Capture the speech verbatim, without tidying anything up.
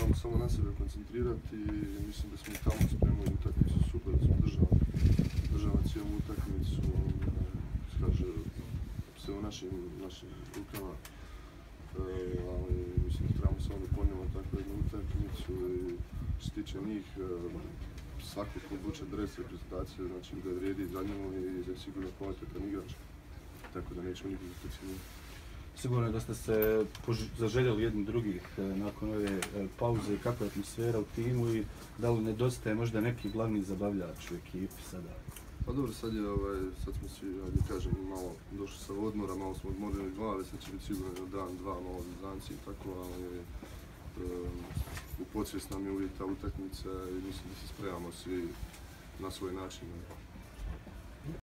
trebamo samo na sebe koncentrirati i mislim da smo tamo spremili utakmicu super, da smo držali, držali cijelu utakmicu, kaže sve u našim, našim rukama, e, ali mislim da trebamo samo da ponijemo takvu jednu utakmicu i što se tiče njih, e, svako ko obuče dres reprezentacije, znači da vrijedi za njemu i da je sigurno kvalitetan igrač, tako da nećemo nikog zaprecenjivati. Sigurno je da ste se zaželjeli jedni drugih nakon ove pauze, kakva je atmosfera u timu i da li nedostaje možda neki glavni zabavljač u ekipi sada? Pa dobro, sad, je, ovaj, sad smo svi, ajde kažem, malo došli sa odmora, malo smo odmorili glave, sad će biti sigurno dan, dva, malo zazanci i tako, ali um, u podsvijest nam je uvijek ta utakmica i mislim da se spremamo svi na svoj način.